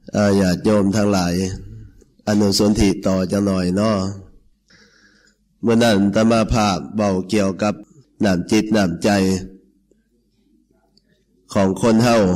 ญาติโยมทั้งหลายอนุสนธิต่อจังหน่อยเนาะเมื่อนั้นอาตมาภาพเบาเกี่ยวกับน้ำจิตน้ำใจของคนเฮา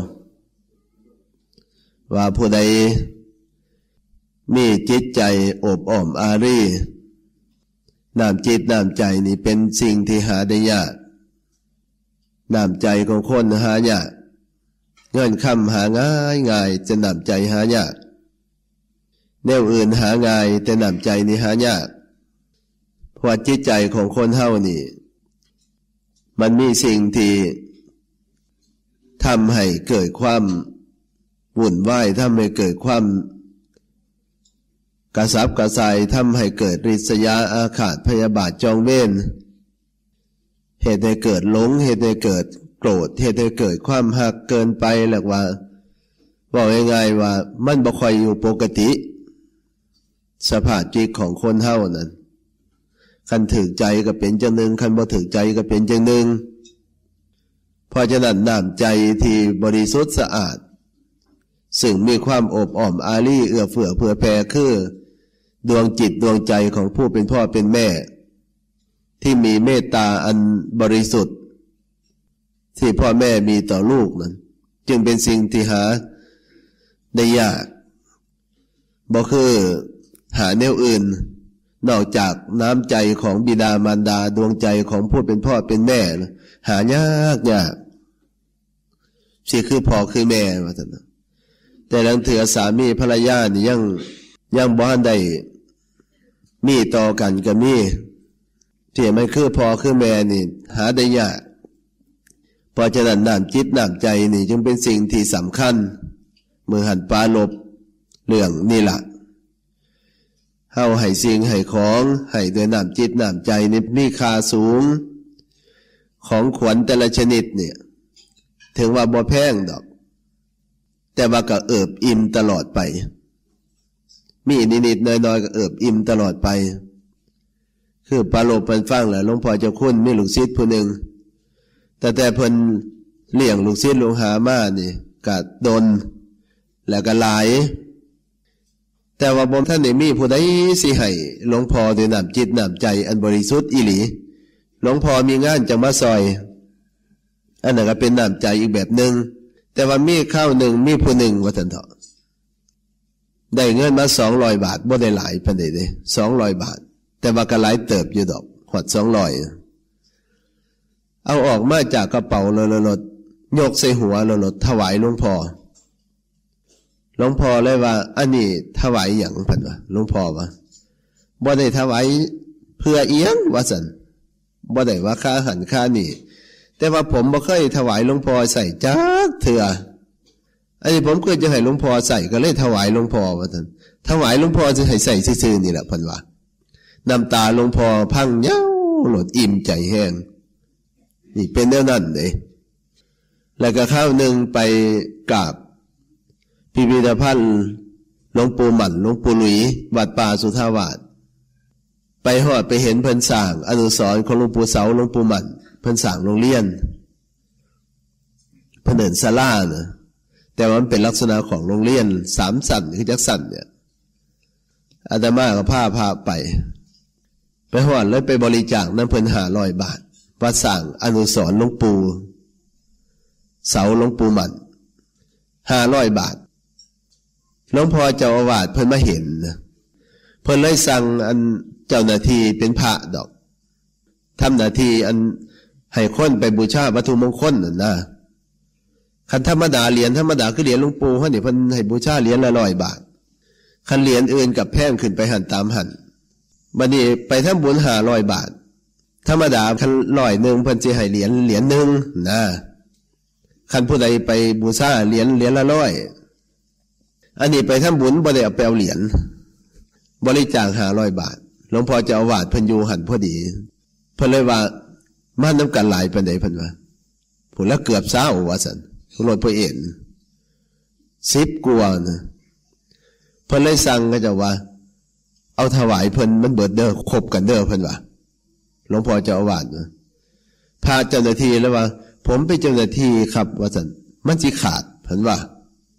ว่าผู้ใดมีจิตใจอบอ้อมอารีน้ำจิตน้ำใจนี่เป็นสิ่งที่หาได้ยากน้ำใจของคนหายากเงินคำหาง่ายจะน้ำใจหายากแนวอื่นหาง่ายแต่น้ำใจนี่หายากเพราะจิตใจของคนเฮานี่มันมีสิ่งที่ทำให้เกิดความวุ่นวายทำให้เกิดความกระสับกระส่ายทำให้เกิดริษยาอาฆาตพยาบาทจองเวรเหตุให้เกิดหลงเหตุให้เกิดโกรธเหตุให้เกิดความหักเกินไปหรือว่าบอกง่ายๆว่ามันบ่ค่อยอยู่ปกติสภาพจิตของคนเฮานั้นคันถึกใจก็เป็นจังหนึ่งคันบ่ถึกใจก็เป็นจังหนึ่งเพราะฉะนั้นน้ำใจที่บริสุทธิ์สะอาดซึ่งมีความอบอ้อมอารีเอื้อเฟื้อเผื่อแผ่คือดวงจิตดวงใจของผู้เป็นพ่อเป็นแม่ที่มีเมตตาอันบริสุทธิ์ที่พ่อแม่มีต่อลูกนั้นจึงเป็นสิ่งที่หาได้ยากบ่คือหาแนวอื่นนอกจากน้ำใจของบิดามารดาดวงใจของผู้เป็นพ่อเป็นแม่หายากสิคือพ่อคือแม่ว่าซั่นนะแต่ลังเถือสามีภรรยานี่ยังบ่ทันได้มีต่อกันก็มีที่มันคือพ่อคือแม่นี่หาได้ยากเพราะฉะนั้นน้ำจิตน้ำใจนี่จึงเป็นสิ่งที่สำคัญเมื่อหันปาลบเรื่องนี่ล่ะเฮาให้สิ่งให้ของให้ด้วยน้ำจิตน้ำใจนี่มีค่าสูงของขวัญแต่ละชนิดเนี่ยถึงว่าบ่แพงดอกแต่ว่าก็เอิบอิ่มตลอดไปมีนิดๆน้อยๆก็เอิบอิ่มตลอดไปคือปาโลบเพิ่นฟังแหละหลวงพ่อเจ้าคุณมีลูกศิษย์ผู้หนึ่งแต่เพิ่นเลี้ยงลูกศิษย์ลูกหามานี่ก็ดนแล้วก็หลายแต่ว่าบ่ท่านได้มีผู้ใดสิให้หลวงพ่อด้วยน้ำจิตน้ำใจอันบริสุทธิ์อีหลีหลวงพ่อมีงานจังมาซอยอันนั้นก็เป็นน้ำใจอีกแบบนึงแต่ว่ามีข้าวหนึ่งมีผู้หนึ่งว่าท่านเถาะได้เงินมา200 บาทบ่ได้หลายปานใดเด้200 บาทแต่ว่าก็หลายเติบอยู่ดอกหอด200เอาออกมาจากกระเป๋าลดยกใส่หัวลดถวายหลวงพ่อเลยว่าอันนี้ถวายหยังเพิ่นว่าหลวงพ่อว่าบ่ได้ถวายเพื่อเอียงว่าซั่นบ่ได้ว่าค่าหันค่านี่แต่ว่าผมบ่เคยถวายหลวงพ่อใส่จักเถื่ออันนี้ผมเคยจะให้หลวงพ่อใส่ก็เลยถวายหลวงพ่อว่าซั่นถวายหลวงพ่อจะให้ใส่ซื่อๆนี่แหละเพิ่นว่าน้ำตาหลวงพ่อพังเย้าหลดอิ่มใจแห้งนี่เป็นแนวนั้นเด้แล้วก็ข้าวนึงไปกราบพิพิธภัณฑ์หลวงปู่หมั่นหลวงปู่หลุยวัดป่าสุทธาวาสไปฮอดไปเห็นเพิ่นสร้างอนุสรณ์ของหลวงปู่เสาหลวงปู่หมั่นเพิ่นสร้างโรงเรียนเพิ่นเดินศาลานะแต่ว่ามันเป็นลักษณะของโรงเรียน3 ชั้นคือจักชั้นเนี่ยอาตมาก็พาไปฮอดแล้วไปบริจาคนำเพิ่น500 บาทว่าสร้างอนุสรณ์หลวงปู่เสาหลวงปู่หมั่น500 บาทหลวงพ่อเจ้าอาวาสเพิ่นมาเห็นเพิ่นเลยสั่งอันเจ้าหน้าที่เป็นพระดอกทำหน้าที่อันให้คนไปบูชาวัตถุมงคลนั่นนะคันธรรมดาเหรียญธรรมดาคือเหรียญหลวงปู่เฮานี่เพิ่นให้บูชาเหรียญละ100 บาทคันเหรียญอื่นกับแพงขึ้นไปหันตามหันบัดนี้ไปทำบุญ500 บาทธรรมดาคัน100 นึงเพิ่นสิให้เหรียญนึงนะคันผู้ใดไปบูชาเหรียญละ100อันนี้ไปทำบุญบ่ได้เอาไปเอาเหรียญบริจาค500 บาทหลวงพ่อเจ้าอาวาสเพิ่นอยู่หันพอดีเพิ่นเลยว่ามาน้ำกันหลายปานใดเพิ่นว่าผู้ละเกือบ20ว่าซั่นรถเพิ่นเอ็น10 กว่านะเพิ่นเลยสั่งก็จะว่าเอาถวายเพิ่นมันเบิดเด้อครบกันเด้อเพิ่นว่าหลวงพ่อเจ้าอาวาสนะพาเจ้าหน้าที่แล้วว่าผมเป็นเจ้าหน้าที่ครับว่าซั่นมันสิขาดเพิ่นว่า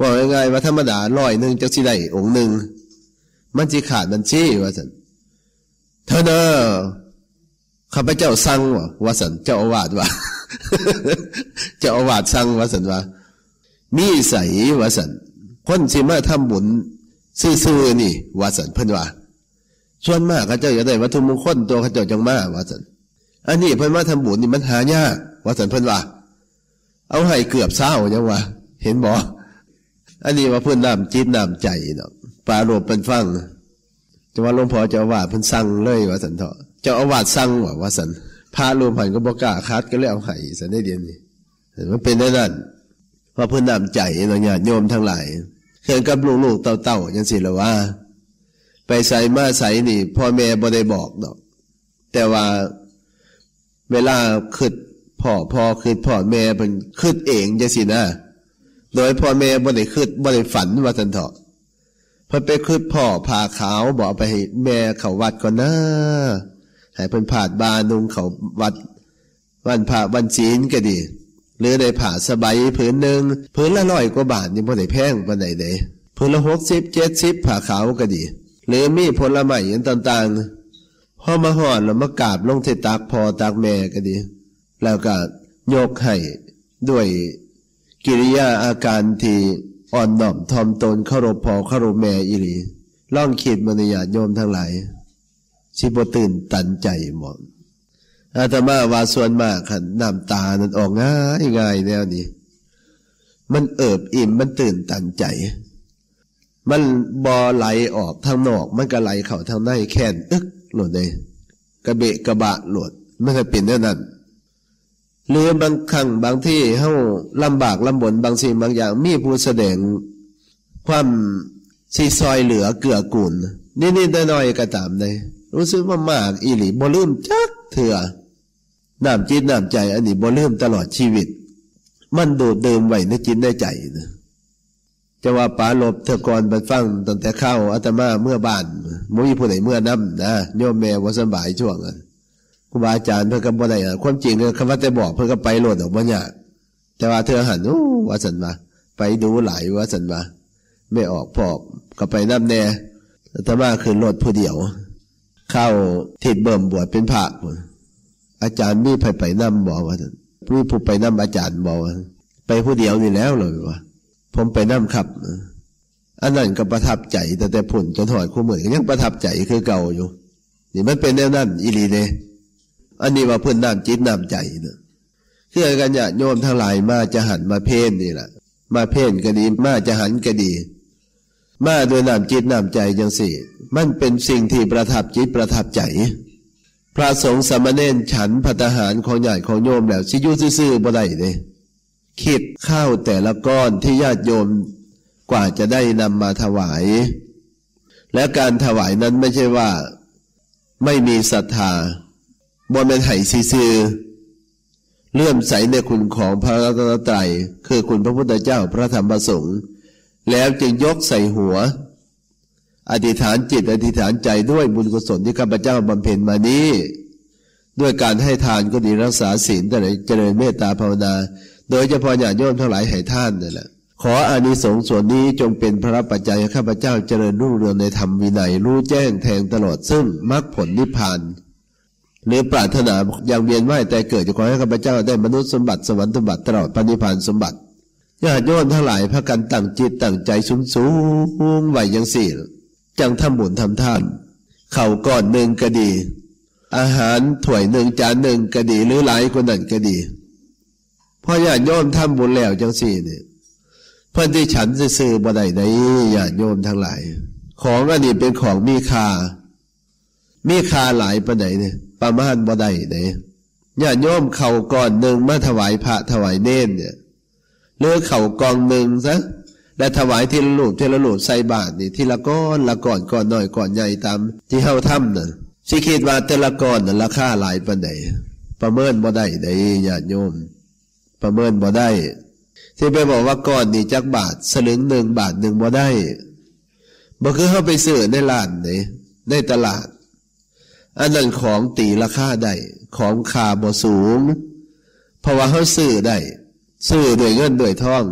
ว่าง่ายๆว่าธรรมดา100จักสิได้องค์หนึ่งมันสิขาดบัญชีว่าซั่นเท่านั้นข้าพเจ้าสั่งว่าซั่นเจ้าอาวาสว่า เจ้าอาวาสสั่งว่าซั่นว่ามีใสว่าซั่นคนสิมาทำบุญซื่อๆนี่ว่าซั่นเพิ่นว่าส่วนมากเขาเจ้าอยากได้วัตถุมงคลตัวเขาเจ้าจังมาว่าซั่นอันนี้เพิ่นมาทำบุญนี่มันหายากว่าซั่นเพิ่นว่าเอาให้เกือบ20ยังว่าเห็นบ่อันนี้ว่าเพิ่นน้ำจิตน้ำใจเนาะปรารภเพิ่นฟังจะว่าหลวงพ่อเจ้าอาวาสเพิ่นสั่งเลยว่าซั่นเถาะเจ้าอาวาสสั่งว่าซั่นพระรูปหันก็บ่กล้าคัดก็เลยเอาให้ซั่นได้เดียวนี้มันเป็นได้นั่นเพราะเพิ่นน้ำใจเนาะญาติโยมทั้งหลายเกิดกับลูกๆเต้าๆจังซี่ล่ะว่าไปใส่มาใส่นี่พ่อแม่บ่ได้บอกดอกแต่ว่าเวลาคิดพ่อคิดพ่อแม่เพิ่นคิดเองจังซี่นะโดยพ่อแม่บ่ได้คิดบ่ได้ฝันว่าซั่นเถาะเพิ่นไปคิดพ่อผ้าขาวบอกเอาไปให้แม่เข้าวัดก่อนนะให้เพิ่นผาดบานุ่งเข้าวัดวันพระวันศีลก็ดีหรือได้ผ้าสบายผืนนึงผืนละ100 กว่าบาทนี่บ่ได้แพงปานใดเด้ผืนละ60 70ผ้าขาวก็ดีหรือมีผลไม้อย่างต่างๆพอมาฮอดแล้วมากราบลงที่ตักพ่อตักแม่ก็ดีแล้วก็ยกให้ด้วยกิริยาอาการที่อ่อนน้อมถ่อมตนเคารพพ่อเคารพแม่อีหลีลองคิดมนุษยโยมทั้งหลายสิบ่ตื่นตันใจหมดอาตมาว่าส่วนมากค่ะน้ำตานั้นออกง่ายแนวนี้มันเอิบอิ่มมันตื่นตันใจมันบ่ไหลออกทางนอกมันก็ไหลเข้าทางในแค่นอึกโหลดเลยกระเบะกระบะโหลดมันก็เป็นแนวนั้นหรือบางครั้งบางที่เฮาลำบากลำบนบางสิ่งบางอย่างมีผู้แสดงความสิซอยเหลือเกื้อกูลนิดๆน้อยๆก็ตามได้รู้สึกว่ามากอีหลีบ่ลืมจักเถื่อน้ำจิตน้ำใจอันนี้บ่ลืมตลอดชีวิตมันดูดดื่มไว้ในจิตในใจนะจะว่าป๋าลบเถอะก่อนไปฟังตั้งแต่เข้าอาตมาเมื่อบ้านบ่มีผู้ใดเมื่อนำนะโยมแม่บ่สบายช่วงนั้นครูบาอาจารย์เพิ่นก็บ่ได้ความจริงคำว่าแต่บอกเพิ่นก็ไปโลดออกบ่ยากแต่ว่าเธอหันว่าซั่นว่าไปดูหลายว่าซั่นว่าไม่ออกพอกก็ไปนำแน่อาตมาขึ้นรถผู้เดียวเข้าทิศเบิ่มบวชเป็นพระอาจารย์มีไปนำบ่ว่าซั่นมีผู้ไปนำอาจารย์บ่ว่าไปผู้เดียวนี่แล้วเลยว่าผมไปนำครับอันนั้นก็ประทับใจแต่ผลจนหอดคู่มือก็ยังประทับใจคือเก่าอยู่นี่มันเป็นแนวนั้นอีหลีเด้อันนี้ว่าเพิ่นน้ำจิตน้ำใจเนาะคือกันญาติโยมทั้งหลายมาจะหันมาเพ่นนี่แหละมาเพ่นก็ดีมาจะหันก็ดีมาโดยน้ำจิตน้ำใจจังสี่มันเป็นสิ่งที่ประทับจิตประทับใจพระสงฆ์สามเณรฉันภัตตาหารของญาติของโยมแล้วสิอยู่ซื่อๆบ่ได้เด้คิดข้าวแต่ละก้อนที่ญาติโยมกว่าจะได้นำมาถวายและการถวายนั้นไม่ใช่ว่าไม่มีศรัทธาบ่แม่นให้ซื่อๆเลื่อมใสในคุณของพระรัตนตรัยคือคุณพระพุทธเจ้าพระธรรมพระสงฆ์แล้วจึงยกใส่หัวอธิษฐานจิตอธิษฐานใจด้วยบุญกุศลที่ข้าพเจ้าบำเพ็ญมานี้ด้วยการให้ทานก็ดีรักษาศีลแต่ไหนเจริญเมตตาภาวนาโดยเฉพาะญาติโยมทั้งหลายให้ท่านนั่นแหละขออานิสงส์ส่วนนี้จงเป็นพระปัจจัยให้ข้าพเจ้าเจริญรุ่งเรืองในธรรมวินัยรู้แจ้งแทงตลอดซึ่งมรรคผลนิพพานหรือปรารถนาอย่างเวียนว่ายแต่เกิดจะขอให้ข้าพเจ้าได้มนุษย์สมบัติสวรรค์สมบัติตลอดปณิพพานสมบัติญาติโยมทั้งหลายพากันตั้งจิตตั้งใจสูงๆไว้อย่างสี่จังทำบุญทำทานข้าวก้อนหนึ่งก็ดีอาหารถ้วยหนึ่งจานหนึ่งก็ดีหรือหลายคนนั้นก็ดีพอญาติโยมทำบุญแล้วจังสี่เนี่ยเพื่อนที่ฉันซื่อๆบ่ได้ในญาติโยมทั้งหลายของอันนี้เป็นของมีค่าหลายปานใดเนี่ยประมาณบ่ได้เนี่ยญาติโยมข้าวก้อนหนึ่งมาถวายพระถวายเนรเนี่ยหรือข้าวกองหนึ่งซะและถวายทีละลูกใส่บาตรนี่ทีละก้อนก้อนน้อยก้อนใหญ่ตามที่เฮาทำน่ะสิคิดว่าแต่ละก้อนน่ะราคาหลายปานใดประเมินบ่ได้เด้ญาติโยมประเมินบ่ได้ที่ไปบอกว่าก้อนนี่จักบาทสลึงหนึ่งบาทหนึ่งบ่ได้บ่คือเฮาไปซื้อในร้านนี่ในตลาดอันนั้นของตีราคาได้ของค่าบ่สูงเพราะว่าเฮาซื้อได้ซื้อด้วยเงินด้วยทอง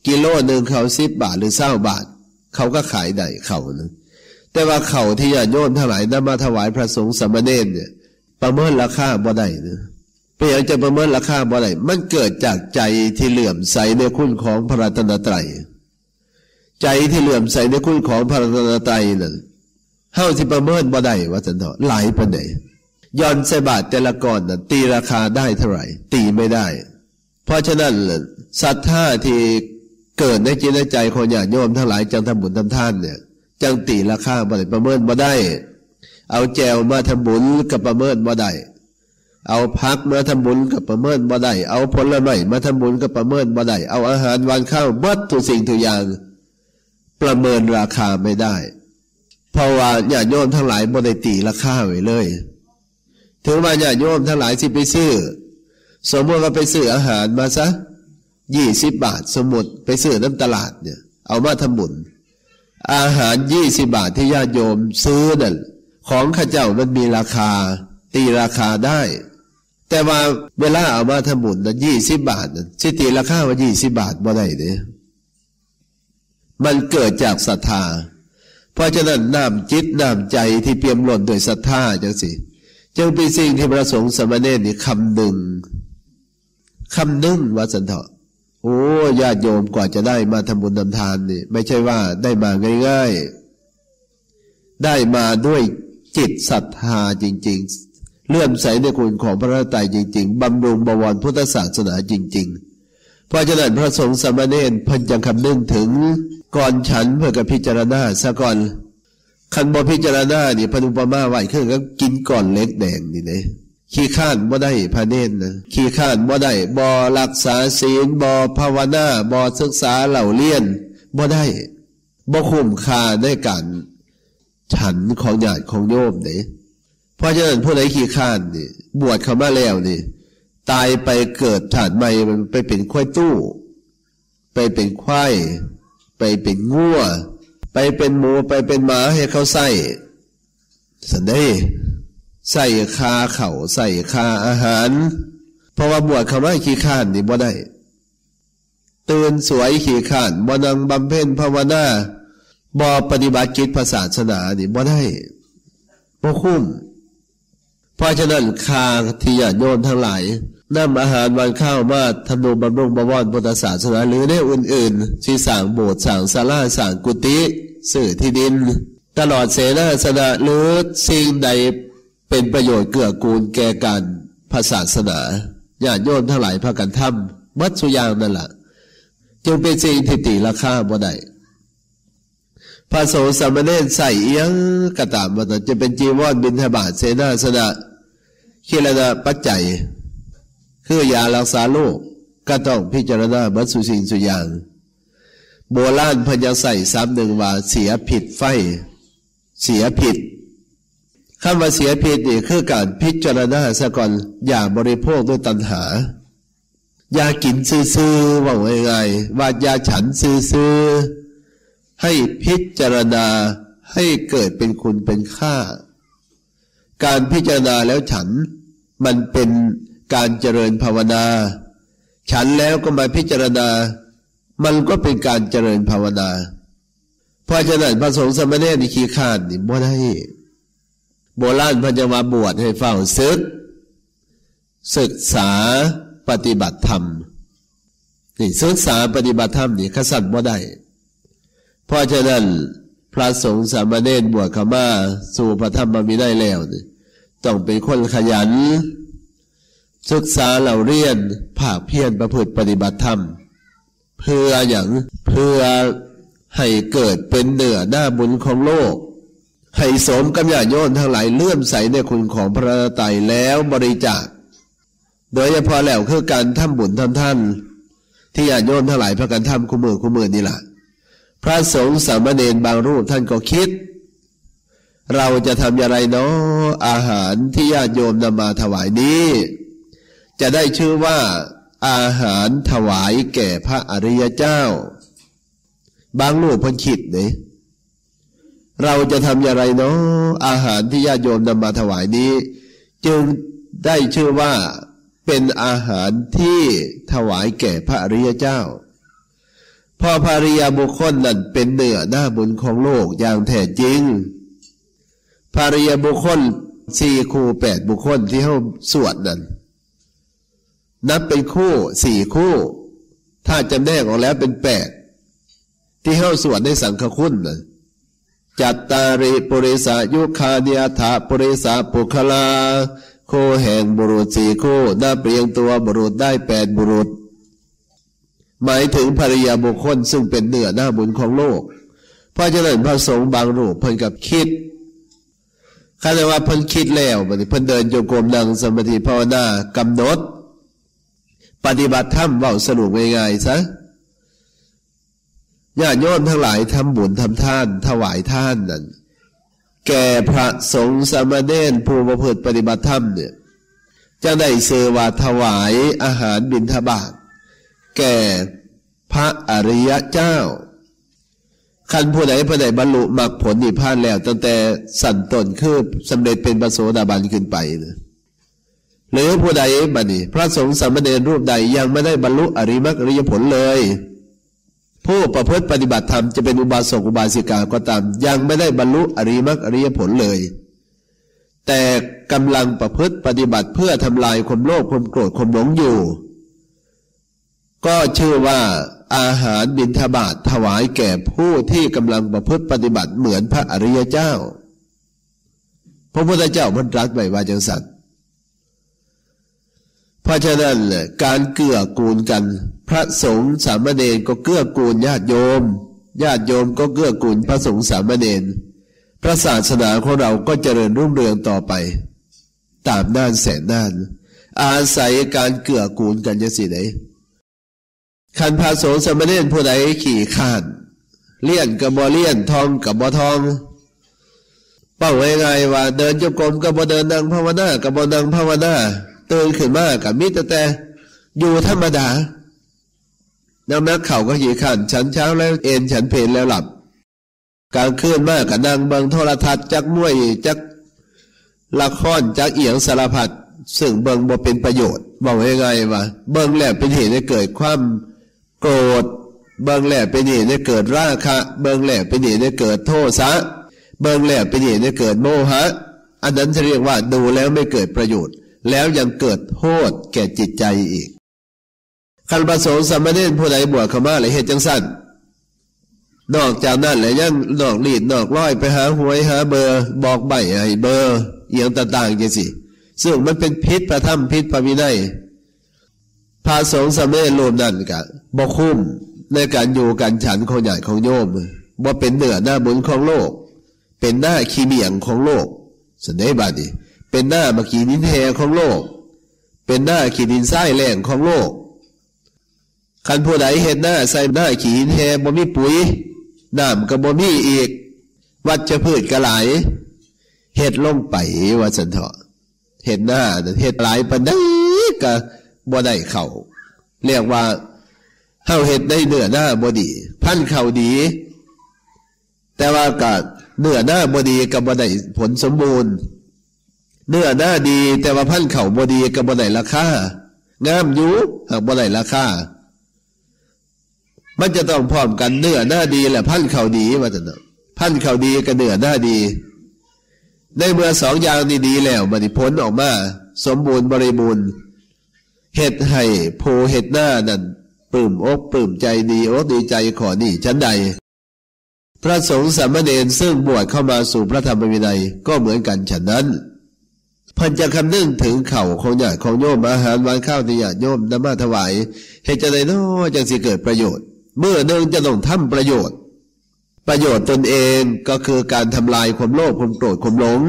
กิโลหนึ่งเขา10 บาทหรือ20 บาทเขาก็ขายได้เขานะแต่ว่าเขาที่ญาติโยมทั้งหลายนำมาถวายพระสงฆ์สามเณรเนี่ยประเมินราคาบ่ได้นะเปลี่ยนจะประเมินราคาบ่ได้มันเกิดจากใจที่เหลื่อมใสในคุณของพระรัตนตรัยใจที่เหลื่อมใสในคุณของพระรัตนตรัยนั่นเฮาสิประเมินบ่ได้ว่าซั่นเถาะหลายปานใดย้อนใส่บาทแต่ละก้อนน่ะตีราคาได้เท่าไหร่ตีไม่ได้เพราะฉะนั้นศรัทธาที่เกิดในจิตในใจของญาติโยมทั้งหลายจังทำบุญทำทานเนี่ยจังตีราคาบ่ได้ประเมินบ่ได้เอาแจวมาทำบุญกับประเมินบ่ได้เอาผักมาทำบุญกับประเมินบ่ได้เอาผลไม้มาทำบุญกับประเมินบ่ได้เอาอาหารหวานข้าวบัดทุกสิ่งทุกอย่างประเมินราคาไม่ได้เพราะว่าญาติโยมทั้งหลายบ่ได้ตีราคาไว้เลยถึงว่าญาติโยมทั้งหลายสิไปซื้อสมมติว่าไปซื้ออาหารมาซะ20 บาทสมมติไปซื้อน้ำตลาดเนี่ยเอามาทำบุญอาหาร20 บาทที่ญาติโยมซื้อนั่นของข้าเจ้ามันมีราคาตีราคาได้แต่ว่าเวลาเอามาทำบุญนั้น20 บาทนั้นสิตีราคาว่า20 บาทบ่ได้เด้มันเกิดจากศรัทธาเพราะฉะนั้นน้ำจิตน้ำใจที่เปี่ยมล้นด้วยศรัทธาจังสิจึงเป็นสิ่งที่พระสงฆ์สามเณรนี่คำหนึ่งว่าสันเถาะโอ้ญาติโยมกว่าจะได้มาทำบุญทำทานนี่ไม่ใช่ว่าได้มาง่ายๆได้มาด้วยจิตศรัทธาจริงๆเลื่อมใสในคุณของพระรัตนตรัยจริงๆบำรุงบวรพุทธศาสนาจริงๆเพราะฉะนั้นพระสงฆ์สามเณรเพิ่นจังคำนึงถึงก่อนฉันเพื่อกับพิจารณาซะก่อนคันบ่พิจารณานี่พระอุปมาไว้คือก็กินก่อนเล็กแดงนี่เด้ขี้ข้านบ่ได้พระเนรนะขี้ข้านบ่ได้บ่รักษาศีลบ่ภาวนาบ่ศึกษาเล่าเรียนบ่ได้บ่คุ้มค่าในการฉันของญาติของโยมเด้เพราะฉะนั้นผู้ใดขี้ข้านนี่บวชเข้ามาแล้วนี่ตายไปเกิดชาติใหม่ไปเป็นควายตู้ไปเป็นควายไปเป็นงัวไปเป็นหมูไปเป็นหมาให้เขาใส่สันได้ใส่คาเข่าใส่คาอาหารเพราะว่าบวชเขาไม่ขี้ข้านนี่บ่ได้ตื่นสวยขี้ข้านบ่นั่งบำเพ็ญภาวนาบ่ปฏิบัติกิจศาสนานี่บ่ได้บ่คุ้มเพราะฉะนั้นคาที่ญาติโยมทั้งหลายนำอาหารวันข้าวมาทำนุบำรุงบวรพุทธศาสนาหรือในอื่นๆที่สร้างโบสถ์สร้างศาลาสร้างกุฏิซื้อที่ดินตลอดเสนาสนะหรือสิ่งใดเป็นประโยชน์เกื้อกูลแก่การศาสนาญาติโยมทั้งหลายพากันทำวัดสุยางนั่นแหละจึงเป็นสิ่งที่ตีราคาบ่ได้พระสงฆ์สามเณรใส่เอียงกระตามว่าจะเป็นจีวรบิณฑบาตเสนาสนะขีรณปัจจัยคือยารักษาโรคก็ต้องพิจารณาบัดสุสิ่งสุอย่างโบราณเพิ่นยังใส่ซ้ำหนึ่งว่าเสียผิดไฟเสียผิดคำว่าเสียผิดนี่คือการพิจารณาซะก่อนอย่าบริโภคด้วยตัณหาอย่ากินซื่อๆว่าง่ายๆว่าอย่าฉันซื่อๆให้พิจารณาให้เกิดเป็นคุณเป็นค่าการพิจารณาแล้วฉันมันเป็นการเจริญภาวนาฉันแล้วก็มาพิจารณามันก็เป็นการเจริญภาวนาเพราะฉะนั้นพระสงฆ์สามเณรนี่ขี้ข้านนี่บ่ได้โบราณเพิ่นจะมาบวชให้เฝ้าศึกษาปฏิบัติธรรมนี่ศึกษาปฏิบัติธรรมนี่ขสันบ่ได้เพราะฉะนั้นพระสงฆ์สามเณรบวชเข้ามาสู่พระธรรมวินัยแล้วนี่ต้องเป็นคนขยันศึกษาเราเรียนภาคเพียรประพฤติปฏิบัติธรรมเพื่ออย่างเพื่อให้เกิดเป็นเนื้อหน้าบุญของโลกให้สมกับญาติโยมทั้งหลายเลื่อมใสในคุณของพระรัตนตรัยแล้วบริจาคโดยเฉพาะแล้วคือการทำบุญทำท่านที่ญาติโยมทั้งหลายพากันทำคู่มือนี่แหละพระสงฆ์สามเณรบางรูปท่านก็คิดเราจะทำอย่างไรเนาะอาหารที่ญาติโยมนำมาถวายนี้จะได้ชื่อว่าอาหารถวายแก่พระอริยเจ้าบางรูปเพิ่นคิดเนี่ยเราจะทำอย่างไรเนาะอาหารที่ญาติโยมนำมาถวายนี้จึงได้ชื่อว่าเป็นอาหารที่ถวายแก่พระอริยเจ้าพอภาริยบุคคลนั้นเป็นเนื้อหน้าบุญของโลกอย่างแท้จริงภาริยบุคคล4 คู่ 8 บุคคลที่เฮาสวดนั้นนับเป็นคู่4 คู่ถ้าจำแนกออกแล้วเป็น8ที่เฮาสวดในสังฆคุณนะจัตตาริปุริสายุคานิยถาปุริสาปุคลาโคแห่งบุรุษ4 คู่นับเรียงตัวบุรุษได้8 บุรุษหมายถึงภริยบุคคลซึ่งเป็นเนื้อหน้าบุญของโลกเพราะฉะนั้นพระสงฆ์บางรูปเพิ่นกับคิดคาดว่าเพิ่นคิดแล้วเพิ่นเดินโยกมนั่งสมาธิภาวนากำหนดปฏิบัติธรรมเว้าสรุปง่ายๆซะญาติโยมทั้งหลายทำบุญทำทานถวายทานนั่นแก่พระสงฆ์สามเณรผู้ประพฤติปฏิบัติธรรมเนี่ยจะได้เสวาถวายอาหารบิณฑบาตแก่พระอริยเจ้าคันผู้ใดผู้ใดบรรลุมรรคผลนิพพานแล้วตั้งแต่สั่นต้นคือสำเร็จเป็นพระโสดาบันขึ้นไปนะหรือผู้ใดบัดนี้พระสงฆ์สามเณรรูปใดยังไม่ได้บรรลุอริยมรรคอริยผลเลยผู้ประพฤติปฏิบัติธรรมจะเป็นอุบาสกอุบาสิกาก็ตามยังไม่ได้บรรลุอริยมรรคอริยผลเลยแต่กำลังประพฤติปฏิบัติเพื่อทำลายความโลภความโกรธความหลงอยู่ก็ชื่อว่าอาหารบิณฑบาตถวายแก่ผู้ที่กำลังประพฤติปฏิบัติเหมือนพระอริยเจ้าพระพุทธเจ้ามันตรัสไว้ว่าจังซั่นเพราะฉะนั้นการเกื้อกูลกันพระสงฆ์สามเณรก็เกื้อกูลญาติโยมญาติโยมก็เกื้อกูลพระสงฆ์สามเณรพระศาสนาของเราก็เจริญรุ่งเรืองต่อไปตามด้านแสนด้านอาศัยการเกื้อกูลกันจังซี่ไดคันพระสงฆ์สามเณรผู้ใดขี่ข้านเลี่ยนกับบ่เลี่ยนทองกับบ่ทองเป้าง่ายๆว่าเดินจงกรมกับบ่เดินนั่งภาวนากับบ่นั่งภาวนาตื่นขึ้นมากับมิแต่อยู่ธรรมดาน้ำนักเข่าก็ขี่ข้านฉันเช้าแล้วเอนฉันเพลแล้วหลับกลางคืนมากกับนั่งเบิ่งโทรทัศน์จักมวยจักละครจักเอียงสารพัดซึ่งเบิ่งบ่เป็นประโยชน์บอกง่ายๆว่าเบิ่งแล้วเป็นเหตุให้เกิดความโกรธเบิ่งแล้วเป็นเหตุให้เกิดราคะเบิ่งแล้วเป็นเหตุให้เกิดโทสะเบิ่งแล้วเป็นเหตุให้เกิดโมหะอันนั้นจะเรียกว่าดูแล้วไม่เกิดประโยชน์แล้วยังเกิดโทษแก่จิตใจอีกคันพระสงฆ์สามเณรผู้ใดบวชเข้ามาแล้วเฮ็ดจังซั่นนอกจากนั้นแล้วยังนอกลีดนอกร้อยไปหาหวยหาเบอร์บอกใบ้ให้เบอร์เอียงต่างๆจังซี่ซึ่งมันเป็นพิษพระธรรมพิษพระวินัยพระสงฆ์สามเณรรูปนั้นก็บ่คุ้มในการอยู่กันฉันของญาติของโยมบ่เป็นเนื้อหน้าบุญของโลกเป็นหน้าขี้เบี่ยงของโลกสันเดบาดีเป็นหน้ามาขีดินแหของโลกเป็นหน้าขีดินทรายแหล่งของโลกคันผู้ใดเห็นหน้าใส่หน้าขีดินแหบ่มีปุ๋ยน้ำก็บ่มีอีกวัชพืชก็หลายเฮ็ดลงไปว่าซั่นเถาะเฮ็ดหน้าเฮ็ดหลายปานใดก็บ่ได้เข้าเรียกว่าเฮาเฮ็ดได้เนื้อหน้าบ่ดีพันธุ์เข้าดีแต่ว่าก็เนื้อหน้าบ่ดีก็บ่ได้ผลสมบูรณ์เนื้อหน้าดีแต่ว่าพันธุ์เข้าบ่ดีก็บ่ได้ราคางามอยู่หากบ่ได้ราคามันจะต้องพร้อมกันเนื้อหน้าดีและพันธุ์เข้าดีว่าซั่นเนาะพันธุ์เข้าดีกับเนื้อหน้าดีในเมื่อ2อย่างนี้ดีแล้วบัดนี้ผลออกมาสมบูรณ์บริบูรณ์เฮ็ดให้ผู้เฮ็ดหน้านั้นปลื้มอกปลื้มใจดีอกดีใจขอนี่ชั้นใดพระสงฆ์สามเณรซึ่งบวชเข้ามาสู่พระธรรมวินัยก็เหมือนกันฉะนั้นเพิ่นจะคำนึงถึงเข่าของญาติของโยมอาหารหวานข้าวที่ญาติโยมนำมาถวายเฮ็ดจังได๋น้อจังสิเกิดประโยชน์เมื่อหนึ่งจะต้องทำประโยชน์ตนเองก็คือการทำลายความโลภความโกรธความหลง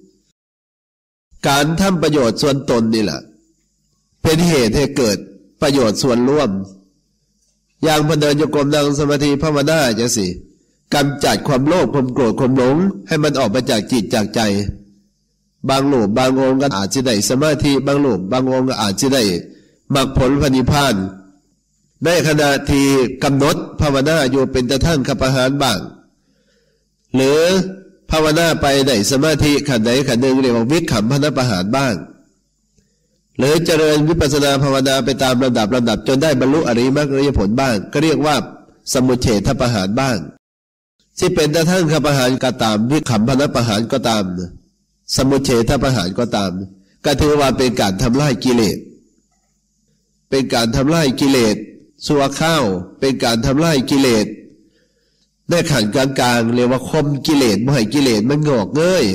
การทำประโยชน์ส่วนตนนี่แหละเป็นเหตุให้เกิดประโยชน์ส่วนร่วมอย่างพอเดินโยกมนั่งสมาธิภาวนาจังสิกำจัดความโลภความโกรธความหลงให้มันออกไปจากจิตจากใจบางรูปบางองค์ก็อาจจะได้สมาธิบางรูปบางองค์ก็อาจจะได้มรรคผลพระนิพพานในขณะที่กำหนดภาวนาอยู่เป็นตะท่านขับอาหารบ้างหรือภาวนาไปได้สมาธิขันใดขันหนึ่งเรียกว่าวิคัมภนประหารบ้างหรือเจริญวิปัสสนาภาวนาไปตามลำดับจนได้บรรลุอริยมรรคอริยผลบ้างก็เรียกว่าสมุเฉทประหารบ้างที่เป็นแต่ทั้งคประหารก็ตามวิคัมภนประหารก็ตามสมุเฉทประหารก็ตามก็ถือว่าเป็นการทำลายกิเลสเป็นการทำลายกิเลสสัวข้าวเป็นการทำลายกิเลสในขันกลางๆเรียกว่าคมกิเลสบ่ให้กิเลสมันงอกเงย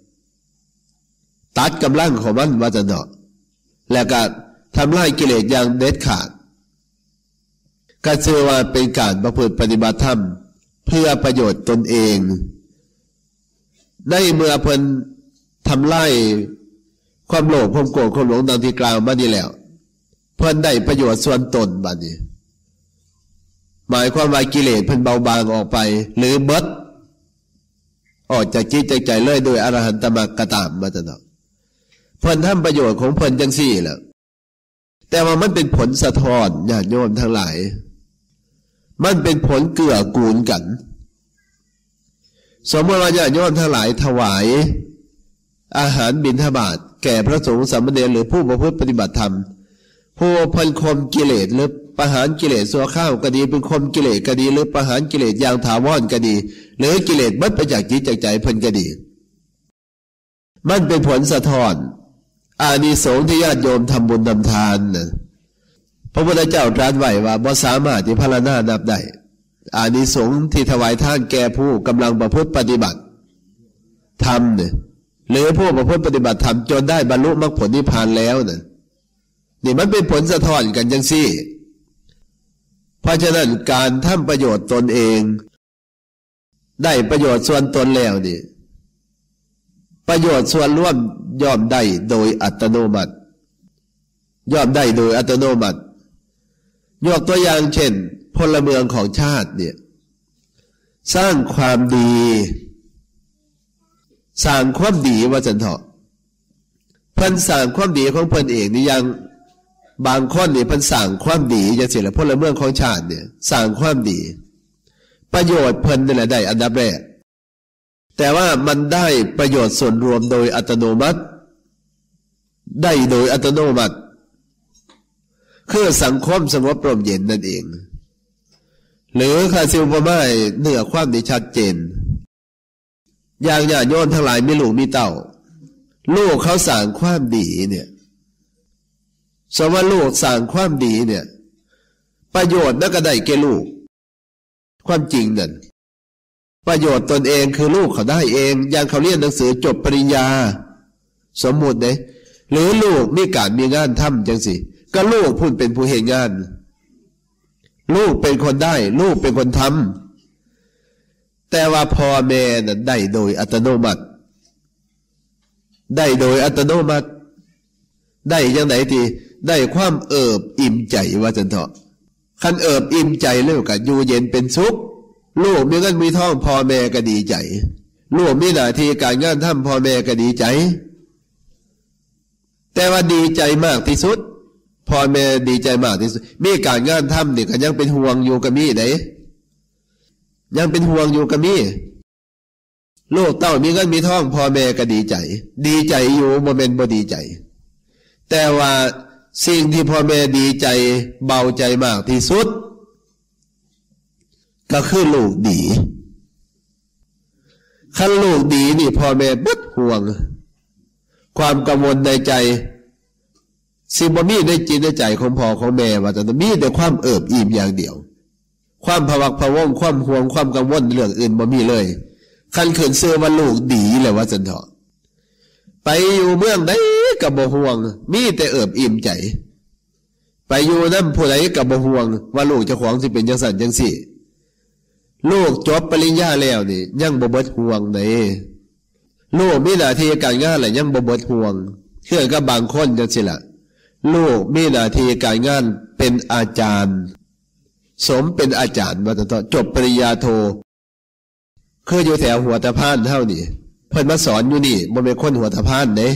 ตัดกำลังของมันว่าจะเนาะแล้วก็ทำลายกิเลสอย่างเด็ดขาดก็เชื่อว่าเป็นการประพฤติปฏิบัติธรรมเพื่อประโยชน์ตนเองได้เมื่อเพิ่นทำลายความโลภความโกรธความหลงดังที่กล่าวมานี่แล้วเพิ่นได้ประโยชน์ส่วนตนบัดนี้หมายความว่ากิเลสเพิ่นเบาบางออกไปหรือเบิดออกจากจิตจากใจเลยโดยอรหันตมรรคก็ตามมาจะเนาะเพิ่นทำประโยชน์ของเพิ่นจังซี่แหละแต่ว่ามันเป็นผลสะท้อนญาติโยมทั้งหลายมันเป็นผลเกื้อกูลกันสมมติว่าญาติโยมทั้งหลายถวายอาหารบิณฑบาตแก่พระสงฆ์สามเณรหรือผู้ประพฤติปฏิบัติธรรมผู้พันคมกิเลสหรือประหารกิเลสสัวข้าวก็ดีเป็นคมกิเลสก็ดีหรือประหารกิเลสอย่างถาวรก็ดีหรือกิเลสบัดไปจากจิตจากใจเพิ่นก็ดีมันเป็นผลสะท้อนอานิสงส์ที่ญาติโยมทำบุญทำทานนะพระพุทธเจ้าตรัสไว้ว่าบ่สามารถที่พรรณนานับได้อานิสงส์ที่ถวายทานแก่ผู้กำลังประพฤติปฏิบัติธรรมเนี่ยหรือผู้ประพฤติปฏิบัติธรรมจนได้บรรลุมรรคผลนิพพานแล้วเนี่ยนี่มันเป็นผลสะท้อนกันจังซี่เพราะฉะนั้นการทำประโยชน์ตนเองได้ประโยชน์ส่วนตนแล้วนี่ประโยชน์ส่วนร่วมย่อมได้โดยอัตโนมัติย่อมได้โดยอัตโนมัติยกตัวอย่างเช่นพลเมืองของชาติเนี่ยสร้างความดีสร้างความดีว่าจันเถาะเพิ่นสร้างความดีของเพิ่นเองนี่ยังบางคนนี่เพิ่นสร้างความดีจังซี่ล่ะพลเมืองของชาติเนี่ยสร้างความดีประโยชน์เพิ่นนี่แหละได้อันดับแรกแต่ว่ามันได้ประโยชน์ส่วนรวมโดยอัตโนมัติได้โดยอัตโนมัติคือสังคมสงบร่มเย็นนั่นเองหรือคาซิลปมาเหนือความที่ชัดเจนอย่างญาติโยมทั้งหลายมีลูกมีเต้าลูกเขาสร้างความดีเนี่ยสมมติลูกสร้างความดีเนี่ยประโยชน์นั่นก็ได้แก่ลูกความจริงนั่นประโยชน์ตนเองคือลูกเขาได้เองอย่างเขาเรียนหนังสือจบปริญญาสมมุติเนี่ยหรือลูกมีการมีงานทำจังสิก็ลูกพูดเป็นผู้เห็นงานลูกเป็นคนได้ลูกเป็นคนทำแต่ว่าพ่อแม่นั้นได้โดยอัตโนมัติได้โดยอัตโนมัติได้ยังไหนทีได้ความเอิบอิ่มใจว่าจันเถาะคันเอิบอิ่มใจแล้วก็อยู่เย็นเป็นสุขลูกมีเงินมีทองพ่อแม่ก็ดีใจลูกมีหน้าที่การงานทำพ่อแม่ก็ดีใจแต่ว่าดีใจมากที่สุดพ่อแม่ดีใจมากที่สุดมีการงานทำนี่ก็ยังเป็นห่วงอยู่กับมีไหนยังเป็นห่วงอยู่กับมีลูกเต้ามีเงินมีทองพ่อแม่ก็ดีใจดีใจอยู่บ่แม่นบ่ดีใจแต่ว่าสิ่งที่พ่อแม่ดีใจเบาใจมากที่สุดก็คือลูกดีคันลูกดีนี่พ่อแม่บ่ห่วงความกังวลในใจสิบ่มีในจิตในใจของพ่อของแม่ว่าแต่มีแต่ความเอิบอิ่มอย่างเดียวความภวักพะวงความห่วงความกังวลเรื่องอื่นบ่มีเลยคันขึ้นชื่อว่าลูกดีเลยว่าจันเถาะไปอยู่เมืองใดก็บ่ห่วงมีแต่เอิบอิ่มใจไปอยู่นำผู้ใดก็บ่ห่วงว่าลูกเจ้าของสิเป็นจังซั่นจังซี่ลูกจบปริญญาแล้วนี่ยังบ่เบิดห่วงใดลูกมีหน้าที่การงานแล้วยังบ่เบิดห่วงคือกับบางคนจังซี่ล่ะลูกมีหน้าที่การงานเป็นอาจารย์สมเป็นอาจารย์ว่าจันเถาะจบปริญญาโทคืออยู่แถวหัวตะพานเท่านี่เพิ่นมาสอนอยู่นี่บ่แม่นคนหัวตะพานเด้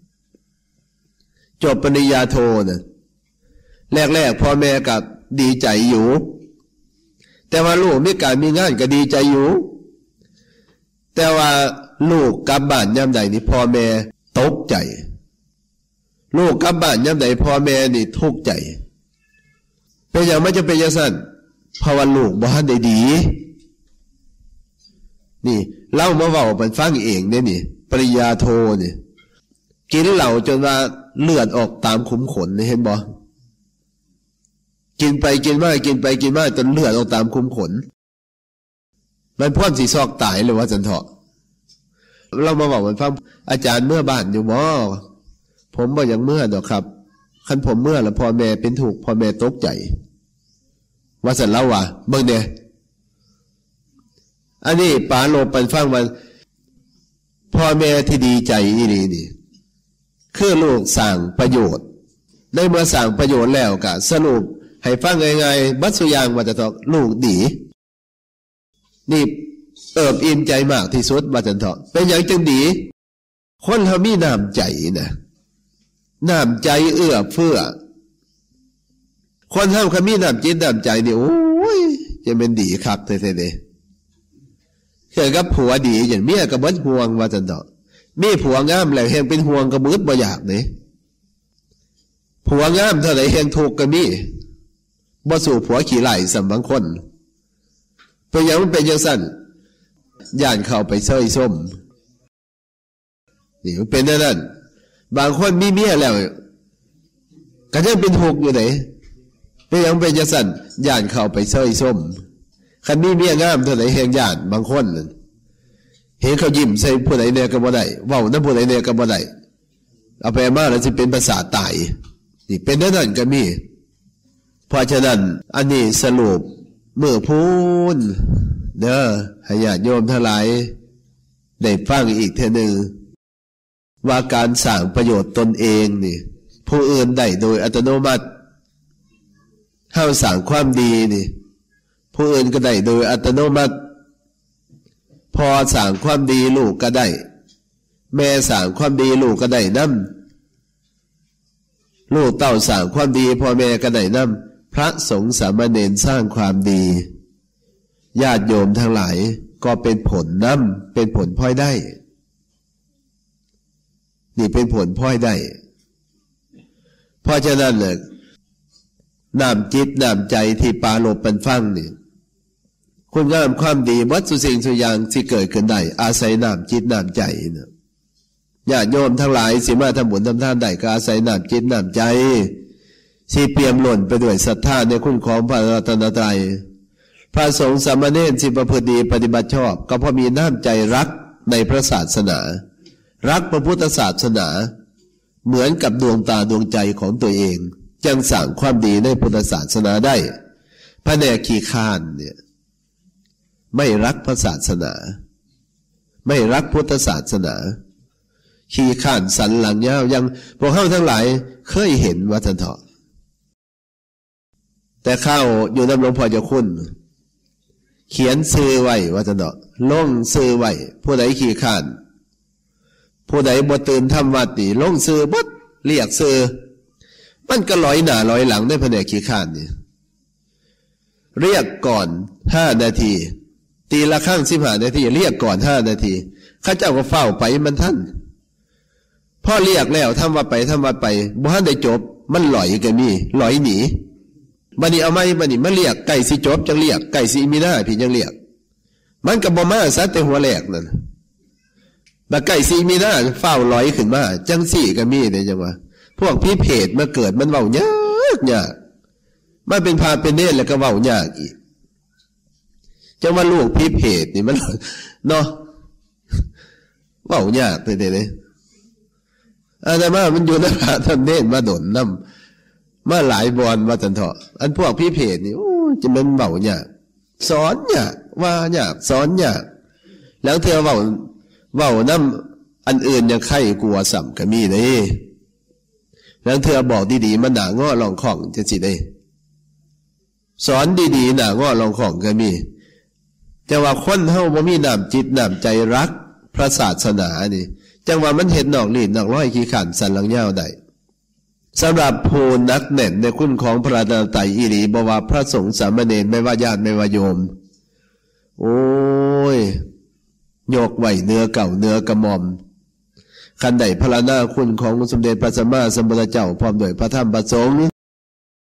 จบปริญญาโทน่ะแรกๆพ่อแม่ก็ดีใจอยู่แต่ว่าลูกมีการมีงานก็ดีใจอยู่แต่ว่าลูกกลับบ้านยามใดนี่พ่อแม่ตกใจลูกกลับบ้านยามใดพ่อแม่นี่ทุกข์ใจเป็นอย่างไม่จะเป็นอย่างนั้นเพราะว่าลูกบ่ทันได้ดีนี่เล่ามาเว้าเป็นฟังเองเนี่ยนี่ปริญญาโทนี่กินเหล้าจนว่าเลือดออกตามขุมขนนี่เห็นบ่กินไปกินมากินไปกินมาจนเลือดออกตามขุมขนมันพร้อมสิซอกตายเลยว่าจันเถาะเรามาบอกมันฟังอาจารย์เมื่อบ้านอยู่บ่ผมบ่อย่างเมื่อดอกครับคันผมเมื่อแล้วพ่อแม่เป็นถูกพ่อแม่ตกใจว่าสันเล่าว่าเบิ่งเนี่ยอันนี้ป๋าโลปันฟังมันพ่อแม่ที่ดีใจอีหลีนี่คือลูกสร้างประโยชน์ได้เมื่อสร้างประโยชน์แล้วก็สรุปให้ฟังง่ายๆบัดสุยางว่าจะต้องลูกดีนี่เอิบอิ่มใจมากที่สุดว่าจันเถาะเป็นอย่างจึงดีคนเขามีน้ำใจนะน้ำใจเอื้อเฟื้อคนเขามีน้ำจิตน้ำใจนี่โอ้ยจะเป็นดีคักเท่ๆเลยเกิดกับผัวดีอย่างเมียกับเบิดห่วงว่าจันเถาะมีผัวงามแล้วแห่งเป็นห่วงกับมืดบ่อยากเนี่ยผัวงามเท่าไหร่แห่งถูกก็มีบ่สู่ผัวขี้ไหล่สำบางคนเป็นอย่างมันเป็นอย่างสั้นย่านเข้าไปเซ้ยส้มนี่มันเป็นนั่นบางคนมีเมียแล้วก็ยังเป็นถูกอยู่ไหนเป็นอย่างเป็นอย่างสั้นย่านเข้าไปเซ้ยส้มคันมีเมียงามเท่าไหร่แห่งย่านบางคนเห็นเขายิ้มใส่ผู้ใดเนี่ยก็บ่ได้เว้าน้ำผู้ใดเนี่ยก็บ่ได้เอาไปมาแล้วสิเป็นภาษาตายนี่เป็นนั่นก็มีเพราะฉะนั้นอันนี้สรุปเมื่อพูนเด้อให้ญาติโยมทั้งหลายได้ฟังอีกเท่านึงว่าการสร้างประโยชน์ตนเองนี่ผู้อื่นได้โดยอัตโนมัติเฮาสร้างความดีนี่ผู้อื่นก็ได้โดยอัตโนมัติพอสร้างความดีลูกก็ได้แม่สร้างความดีลูกก็ได้นำลูกเต้าสร้างความดีพ่อแม่ก็ได้นำพระสงฆ์สามเณรสร้างความดีญาติโยมทั้งหลายก็เป็นผลนำเป็นผลพลอยได้นี่เป็นผลพลอยได้เพราะฉะนั้นเลยน้ำจิตน้ำใจที่ปาลบปันฟังนี่คุณงามความดีวัดสุสิ่งสุอย่างที่เกิดขึ้นได้อาศัยน้ำจิตน้ำใจนะญาติโยมทั้งหลายสิมาทำบุญทำทานได้ก็อาศัยน้ำจิตน้ำใจที่เปี่ยมล้นไปด้วยศรัทธาในคุณของพระรัตนตรัยพระสงฆ์สามเณรที่ประพฤติดีปฏิบัติชอบก็เพราะมีน้ำใจรักในพระศาสนารักพระพุทธศาสนาเหมือนกับดวงตาดวงใจของตัวเองจึงสร้างความดีในพุทธศาสนาได้พระแนกขี้ข้านเนี่ยไม่รักพระศาสนาไม่รักพุทธศาสนาขี้ข้านสันหลังยาวยังพวกเขาทั้งหลายเคยเห็นว่าท่านเถาะแต่เข้าอยู่น้ำหลวงพ่อเจ้าคุณเขียนซื้อไว้ว่าท่านเถาะลงซื้อไว้ผู้ใดขี้ข้านผู้ใดบ่ตื่นทำวัดนี่ลงซื้อบัดเรียกซื้อมันก็ลอยหน้าลอยหลังได้แผนกขี้ข้านนี่เรียกก่อน5 นาทีตีละครั้ง15 นาทีเรียกก่อน5 นาทีข้าเจ้าก็เฝ้าไปมันท่านพ่อเรียกแล้วทำวัดไปบ่ทันได้จบมันลอยก็มีลอยหนีบัดนี้เอาไม้บัดนี้มาเรียกไก่สิจบจังเรียกไก่สิมีหน้าพี่จังเรียกมันก็บ่มาซะแต่หัวแรกนั่นบัดไก่สิมีหน้าเฝ้าลอยขึ้นมาจังสี่ก็มีได้จังว่าพวกพี่เพจมาเกิดมันเว้ายากมาเป็นพาเป็นเนรแล้วก็เว้ายากอีกจังว่าลูกพี่เพจนี่มันเนาะเว้ายากเลยอาตมามันอยู่ในพระท่านเนรมาดนน้ำมาหลายบอนว่าจันเถาะอันพวกพี่เพจนี่โอ้จะเป็นเว้ายากสอนยากว่ายากสอนยากแล้วเธอเว้าน้ำอันอื่นยังไข้กลัวสัมก็มีเลยแล้วเธอบอกดีๆมันหนาง้อลองของจะสิได้สอนดีๆหนาง้อลองของก็มีแต่ว่าคนเฮาบ่มีน้ำจิตน้ำใจรักพระศาสนานี่จังว่ามันเห็นนอกลีดนอกร้อยขี้ขันสันหลังยาวได้สำหรับผู้นักแน่นในคุณของพระรัตนตรัยอีหลีบ่ว่าพระสงฆ์สามเณรไม่ว่าญาติไม่ว่าโยมโอ้ยโยกไหวเนื้อเก่าเนื้อกระหม่อมคันใดพระนาคุณของสมเด็จพระสัมมาสัมพุทธเจ้าพร้อมด้วยพระธรรมพระสงฆ์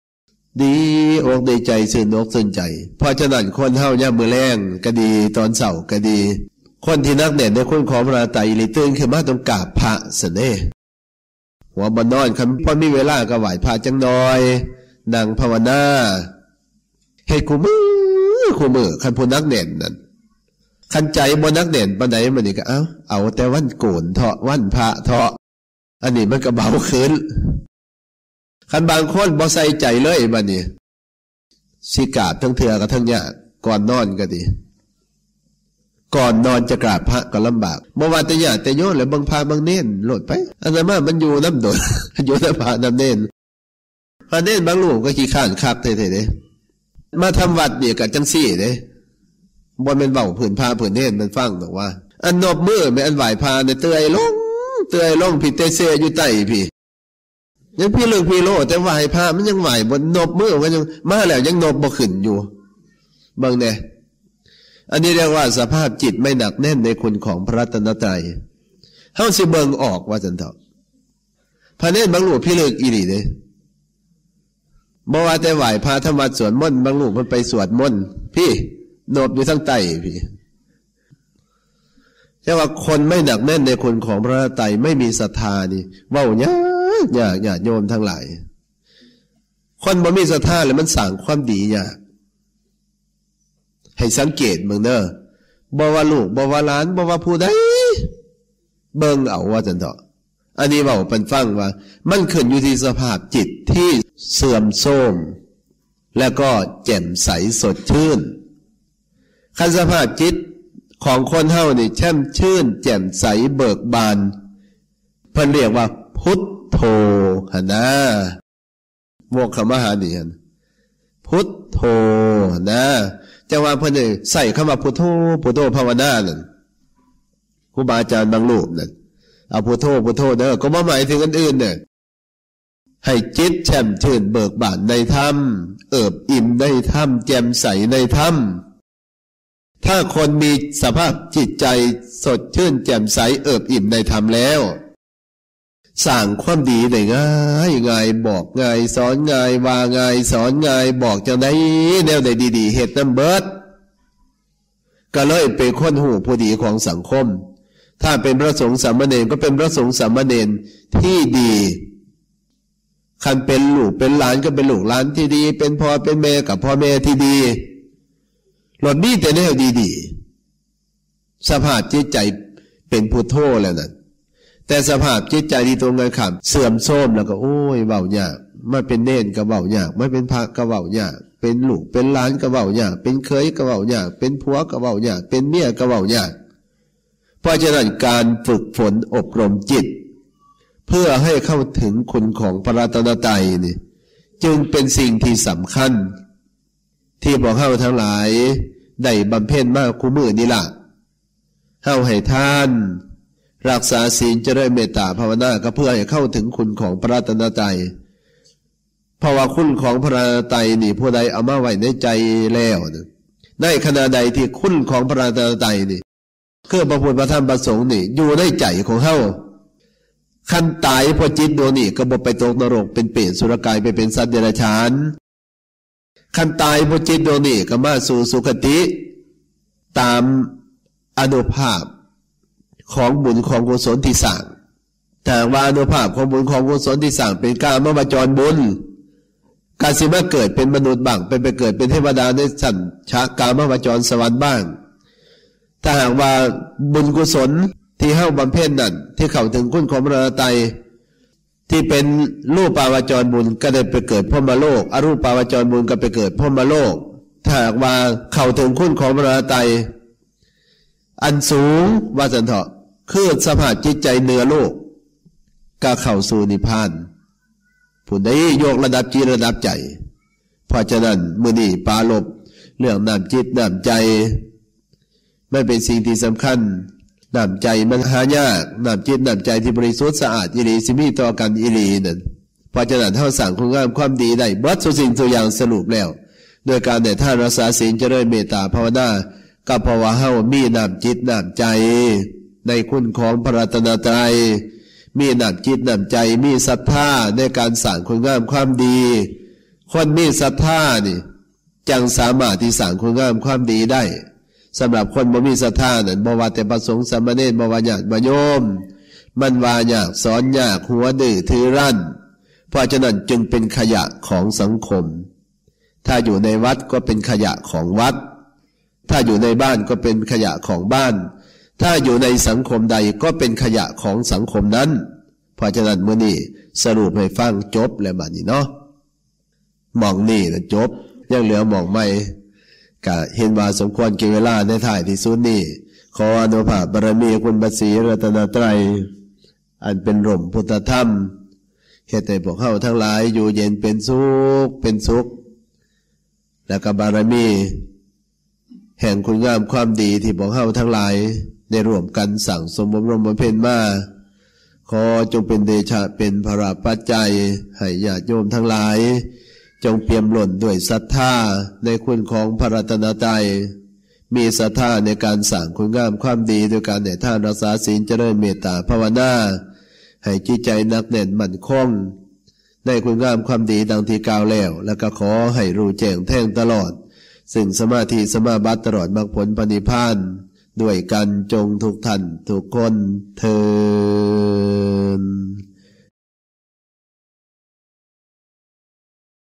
ดีอกดีใจชื่นอกชื่นใจเพราะฉะนั้นคนเฮายามมื้อแลงก็ดีตอนเช้าก็ดีคนที่นักแน่นในคุณของพระไตรลิตื่นขึ้นมาต้องกราบพระซะเด้หัวบ่นอนคันพอมีเวลาก็ไหว้พระจังน้อยนั่งภาวนาเฮ็ดคู่มือคันผู้นักแน่นนั่นคันใจบ่นักแน่นปานใดมันนี่ก็เอาแต่วันโกนเถาะวันพระเถาะอันนี้มันก็เบาขึ้นคันบางคนบ่ใส่ใจเลยบัดนี้สิกราบทั้งเทื่อกับทั้งยากก่อนนอนก็ดีก่อนนอนจะกราบพระก็ลำบากบ่ว่าแต่ญาติแต่โยมและบางพาบางเน้นโลดไปอันนั้นมันอยู่น้ำโดด อยู่น้ำพาน้ำเน้นพาเน้นบางลูกก็ขี้ข้านคักเท่ๆเด้มาทำวัดเนี่ยก็จังซี่เด้บ่แม่นเว้าผืนพาผืนเน้นมันฟังดอกว่าอันนบมือแม่อันไหว้พาเนี่ยเตื่อยลงพี่เตเซอยู่ใต้พี่ยังพี่เลิกพี่โลแต่ไหว้พามันยังไหว้บนนบมือมันยังมาแล้วยังนบบ่ขึ้นอยู่เบิ่งแน่อันนี้เรียกว่าสภาพจิตไม่หนักแน่นในคุณของพระรัตนตรัยเฮาสิเบิ่งออกว่าจังเถาะพระเนตรบางลูกพี่เลิกอีหลีเด้บ่ว่าแต่ไหว้พระทำวัดสวดมนต์บางลูกมันไปสวดมนต์พี่โนบอยู่ทั้งใต้พี่แต่ว่าคนไม่หนักแน่นในคุณของพระรัตนตรัยไม่มีศรัทธานี่เว้ายากญาติโยมทั้งหลายคนบ่มีศรัทธาแล้วมันสร้างความดียากให้สังเกตเบิ่งเด้อบ่ว่าลูกบ่ว่าหลานบ่ว่าผู้ใดเบิ่งเอาว่าจังเถาะอันนี้เว้าปันฟังว่ามันขึ้นอยู่ที่สภาพจิตที่เสื่อมโทรมแล้วก็แจ่มใสสดชื่นคันสภาพจิตของคนเฮานี่แช่มชื่นแจ่มใสเบิกบานเพิ่นเรียกว่าพุทโธหั่นนะวกคำว่าหานี่หั่นพุทโธนะแต่ว่าเพิ่นได้ใส่คำว่าพุทโธภาวนานั่นครูบาอาจารย์บางรูปนั่นเอาพุทโธเด้อก็บ่หมายถึงอันอื่นเนี่ยให้จิตแช่มชื่นเบิกบานในธรรมเอิบอิ่มในธรรมแจ่มใสในธรรมถ้าคนมีสภาพจิตใจสดชื่นแจ่มใสเอิบอิ่มในธรรมแล้วสร้างความดีได้ง่ายบอกง่ายสอนง่ายว่าง่ายสอนง่ายบอกจังได๋แนวใดดีๆเฮ็ดนำเบิดก็เลยเป็นคนหูผู้ดีของสังคมถ้าเป็นพระสงฆ์สามเณรก็เป็นพระสงฆ์สามเณรที่ดีคันเป็นลูกเป็นหลานก็เป็นลูกหลานที่ดีเป็นพ่อเป็นแม่กับพ่อแม่ที่ดีหลดมีแต่แนวดีๆสภาพจิตใจเป็นพุทโธแล้วนั่นแต่สภาพจิตใจที่ตรงกันข้ามเสื่อมโทรมแล้วก็โอ้ยเว้ายากมาเป็นเน้นก็เว้ายากมาเป็นพระก็เว้ายากเป็นลูกเป็นหลานก็เว้ายากเป็นเคยก็เว้ายากเป็นผัวก็เว้ายากเป็นเมียก็เว้ายากเพราะฉะนั้นการฝึกฝนอบรมจิตเพื่อให้เข้าถึงคุณของพระรัตนตรัยนี่จึงเป็นสิ่งที่สำคัญที่พวกเฮาทั้งหลายได้บำเพ็ญมาคู่มือนี่ล่ะเฮาให้ทานรักษาศีลเจริญเมตตาภาวนาก็เพื่อให้เข้าถึงคุณของพระรัตนตรัยเพราะว่าคุณของพระรัตนตรัยนี่ผู้ใดเอามาไว้ในใจแล้วในขณะใดที่คุณของพระรัตนตรัยนี่คือพระพุทธพระธรรมพระสงฆ์นี่อยู่ในใจของเฮาคันตายเพราะจิตดวงนี้ก็บ่ไปตกนรกเป็นเปรตสุรกายไปเป็นสัตว์เดรัจฉานคันตายเพราะจิตดวงนี้ก็มาสู่สุคติตามอานุภาพของบุญของกุศลที่สร้างแต่ว่าอนุภาพของบุญของกุศลที่สร้างเป็นกามวจรบุญการสิมาเกิดเป็นมนุษย์บ้างไปเกิดเป็นเทวดาในชั้นชากามวจรสวรรค์บ้างถ้าหากว่าบุญกุศลที่เฮาบำเพ็ญนั่นที่เข้าถึงคุณของพระรัตนตรัยที่เป็นรูปาวจรบุญก็ได้ไปเกิดพรหมโลกอรูปาวจรบุญก็ไปเกิดพรหมโลกถ้าหากว่าเข้าถึงคุณของพระรัตนตรัยอันสูงว่าจันเถาะคือสภาพจิตใจเหนือโลกก็เข้าสู่นิพพานผู้ใดยกระดับจิตระดับใจเพราะฉะนั้นมื้อนี้ปาลบเรื่องน้ำจิตน้ำใจไม่เป็นสิ่งที่สำคัญน้ำใจมันหายากน้ำจิตน้ำใจที่บริสุทธิ์สะอาดอีหลีสิมีต่อกันอีหลีนั่นเพราะฉะนั้นเฮาสร้างคุณงามความดีได้เบิดทุกสิ่งทุกอย่างสรุปแล้วโดยการได้ทานรักษาศีลเจริญเมตตาภาวนาก็เพราะว่าเฮามีน้ำจิตน้ำใจในคุณของพระรัตนตรัยมีน้ำจิตน้ำใจมีศรัทธาในการสร้างคุณงามความดีคนมีศรัทธานี่จังสามารถที่สร้างคุณงามความดีได้สำหรับคนบ่มีศรัทธานั่นบ่ว่าแต่พระสงฆ์สามเณรบ่ว่าญาติโยมมันว่ายากสอนยากหัวดื้อถือรั้นเพราะฉะนั้นจึงเป็นขยะของสังคมถ้าอยู่ในวัดก็เป็นขยะของวัดถ้าอยู่ในบ้านก็เป็นขยะของบ้านถ้าอยู่ในสังคมใดก็เป็นขยะของสังคมนั้นเพราะฉะนั้นมื้อนี้สรุปให้ฟังจบแล้วบัดนี้เนาะหม่องนี่นะจบยังเหลือหม่องใหม่ก็เห็นว่าสมควรแก่เวลาในท้ายที่สุดนี้ขออนุภาพบารมีคุณพระศรีรัตนตรัยอันเป็นร่มพุทธธรรมเฮ็ดให้พวกเฮาทั้งหลายอยู่เย็นเป็นสุขแล้วก็บารมีแห่งคุณงามความดีที่พวกเฮาทั้งหลายได้ร่วมกันสั่งสมอบรมบำเพ็ญมาขอจงเป็นเดชะเป็นภราปัจจัยให้ญาติโยมทั้งหลายจงเปี่ยมล้นด้วยศรัทธาในคุณของพระรัตนตรัยมีศรัทธาในการสร้างคุณงามความดีโดยการให้ทานรักษาศีลเจริญเมตตาภาวนาให้จิตใจหนักแน่นมั่นคงในคุณงามความดีดังที่กล่าวแล้วก็ขอให้รู้แจ้งแทงตลอดซึ่งสมาธิสมาบัติตลอดมรรคผลพระนิพพานด้วยกันจงทุกท่านทุกคนเทอญ